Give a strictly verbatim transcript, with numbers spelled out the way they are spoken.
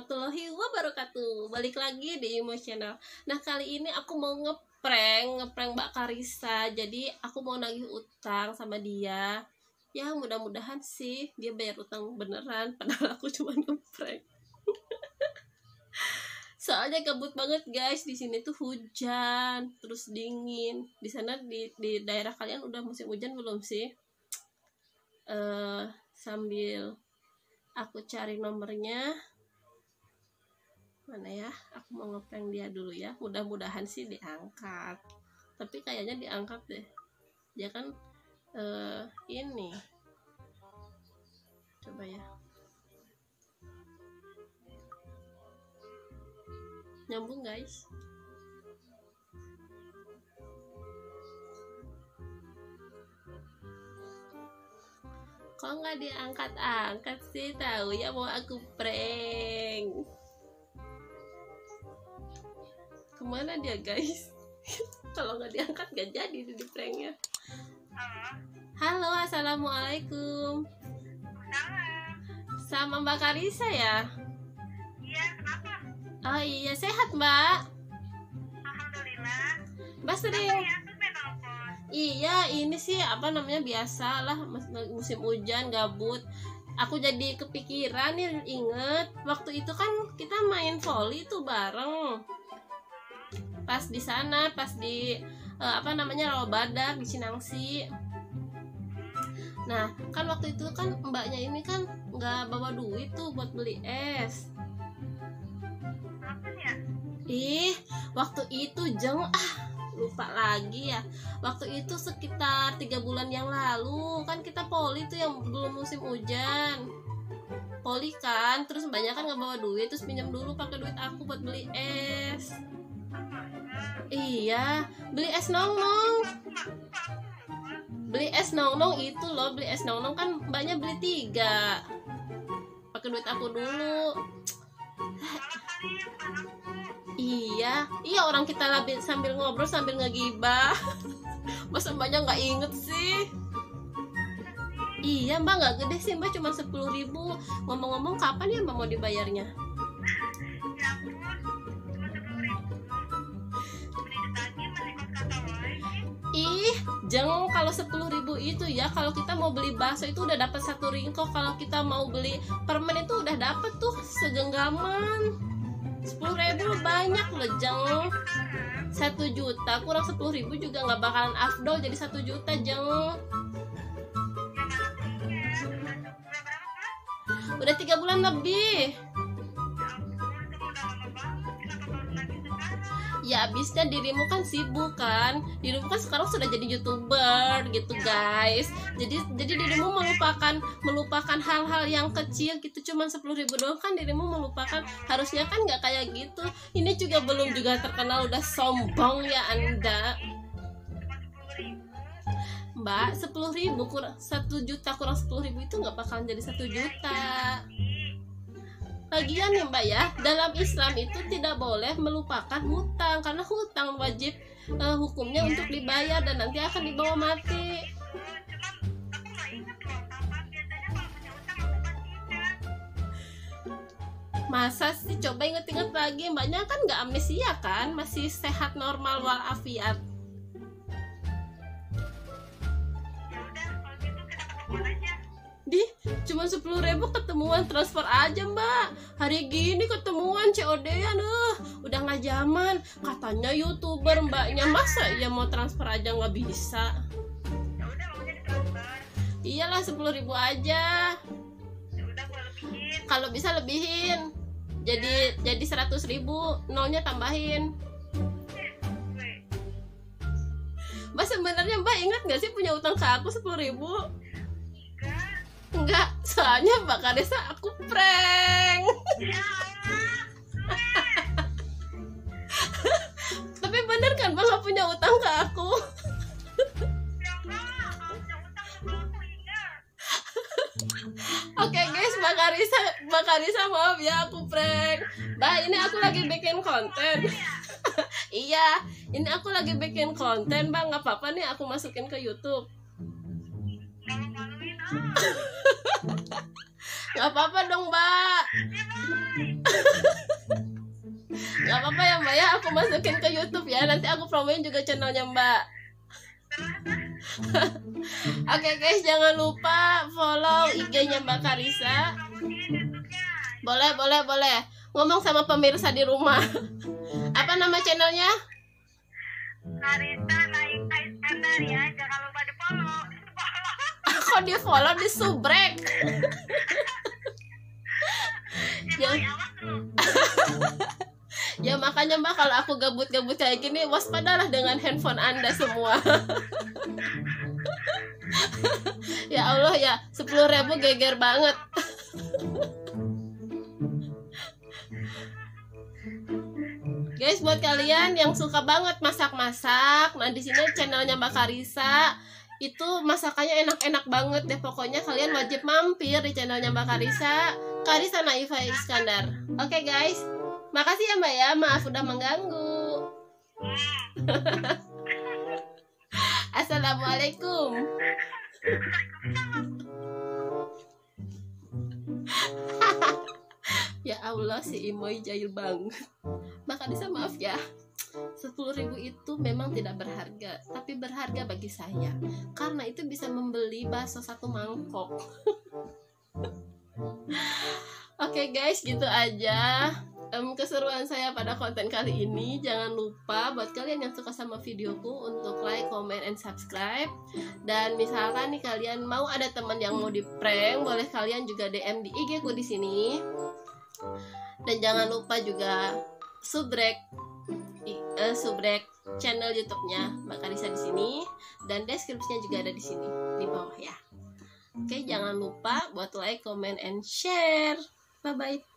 warahmatullahi wabarakatuh. Balik lagi di Imo Channel. Nah, kali ini aku mau ngeprank Ngeprank Mbak Karissa. Jadi aku mau nagih utang sama dia. Ya mudah-mudahan sih dia bayar utang beneran. Padahal aku cuma ngeprank. Soalnya gabut banget guys. Di sini tuh hujan, terus dingin. Di sana di, di daerah kalian udah musim hujan belum sih? Uh, sambil aku cari nomornya mana ya, aku mau ngeprank dia dulu ya. Mudah-mudahan sih diangkat, tapi kayaknya diangkat deh. Dia kan uh, ini coba ya, nyambung guys. Kok nggak diangkat-angkat sih? Tahu ya mau aku prank. Kemana dia guys? Kalau nggak diangkat nggak jadi di pranknya. Halo, assalamualaikum. Sama Mbak Karissa ya? Iya, kenapa? Oh iya, sehat Mbak? Alhamdulillah. Mbak sering? Ya, Iya, ini sih apa namanya, biasa lah musim hujan gabut. Aku jadi kepikiran nih, inget waktu itu kan kita main volley tuh bareng. Pas di sana, pas di uh, apa namanya Rawabadak di Cinangsi. Nah, kan waktu itu kan mbaknya ini kan nggak bawa duit tuh buat beli es. Apa ya? Ih, waktu itu jeng ah lupa lagi ya. Waktu itu sekitar tiga bulan yang lalu kan kita poli tuh yang belum musim hujan. Poli kan, terus banyak kan nggak bawa duit, terus pinjam dulu pakai duit aku buat beli es. Iya, beli es nong-nong. Beli es nong-nong itu loh, beli es nong-nong kan mbaknya beli tiga. Pakai duit aku dulu. Iya, iya orang kita labit sambil ngobrol sambil ngegibah. Masa mbaknya nggak inget sih? Iya mbak, nggak gede sih mbak, cuma sepuluh ribu. Ngomong-ngomong kapan ya mbak mau dibayarnya? Ya ampun, cuma sepuluh ribu. Beli ditagih masih kos kata wae. Ih, jangan, kalau sepuluh ribu itu ya, kalau kita mau beli bakso itu udah dapat satu ringkok. Kalau kita mau beli permen itu udah dapat tuh segenggaman. Sepuluh ribu banyak loh jeng. Satu juta kurang sepuluh ribu juga nggak bakalan afdol jadi satu juta jeng. Udah tiga bulan lebih. Ya abisnya dirimu kan sibuk kan. Dirimu kan sekarang sudah jadi YouTuber gitu guys. Jadi jadi dirimu melupakan melupakan hal-hal yang kecil gitu, cuma sepuluh ribu doang kan dirimu melupakan. Harusnya kan nggak kayak gitu. Ini juga belum juga terkenal udah sombong ya Anda. Mbak, sepuluh ribu kurang satu juta kurang sepuluh ribu itu nggak bakalan jadi satu juta. Lagian ya mbak ya, dalam Islam itu tidak boleh melupakan hutang, karena hutang wajib uh, hukumnya untuk dibayar dan nanti akan dibawa mati. Masa sih, coba inget-inget lagi, mbaknya kan nggak amnesia kan, masih sehat normal walafiat. Di cuma sepuluh ribu ketemuan, transfer aja mbak. Hari gini ketemuan C O D-an, uh, udah nggak zaman. Katanya YouTuber mbaknya, masa ya mau transfer aja nggak bisa? Ya udah, maunya ditransfer. Iyalah sepuluh ribu aja. Ya udah, gua lebihin. Kalau bisa lebihin. Jadi ya. Jadi seratus ribu, nolnya tambahin. Mbak sebenarnya mbak ingat nggak sih punya utang ke aku sepuluh ribu? Enggak, soalnya Mbak Karissa aku prank. Tapi bener kan Mbak gak punya utang ke aku? Oke guys, Mbak Karissa, Mbak Karissa maaf ya aku prank. Mbak, ini aku lagi bikin konten. Iya, ini aku lagi bikin konten Mbak, nggak apa-apa nih aku masukin ke YouTube. Nggak apa-apa dong Mbak. Nggak apa-apa ya Mbak ya, aku masukin ke YouTube ya. Nanti aku promoin juga channelnya Mbak. Oke guys, jangan lupa follow I G-nya Mbak Karissa. Boleh, boleh, boleh. Ngomong sama pemirsa di rumah. Apa nama channelnya? Karissa Naik Iskandar ya, jangan lupa di follow. Aku di follow di subrek. Ya. Ya makanya Mbak, kalau aku gabut-gabut kayak gini, waspadalah dengan handphone Anda semua. Ya Allah ya, sepuluh ribu geger banget. Guys, buat kalian yang suka banget masak-masak, nah di sini channelnya Mbak Karissa itu masakannya enak-enak banget deh. Pokoknya kalian wajib mampir di channelnya Mbak Karissa, Karissa Naifa Iskandar. Oke guys, makasih ya Mbak ya, maaf udah mengganggu. Assalamualaikum. Ya Allah, si Imoy jahil banget. Mbak Karissa maaf ya, sepuluh ribu itu memang tidak berharga, tapi berharga bagi saya karena itu bisa membeli bakso satu mangkok. Oke guys, gitu aja um, keseruan saya pada konten kali ini. Jangan lupa buat kalian yang suka sama videoku untuk like, comment, and subscribe. Dan misalkan nih kalian mau ada teman yang mau di prank, boleh kalian juga D M di I G ku di sini. Dan jangan lupa juga subrek uh, subrek channel YouTube-nya Mbak Karissa di sini, dan deskripsinya juga ada di sini di bawah ya. Oke, jangan lupa buat like, comment, and share. Bye bye.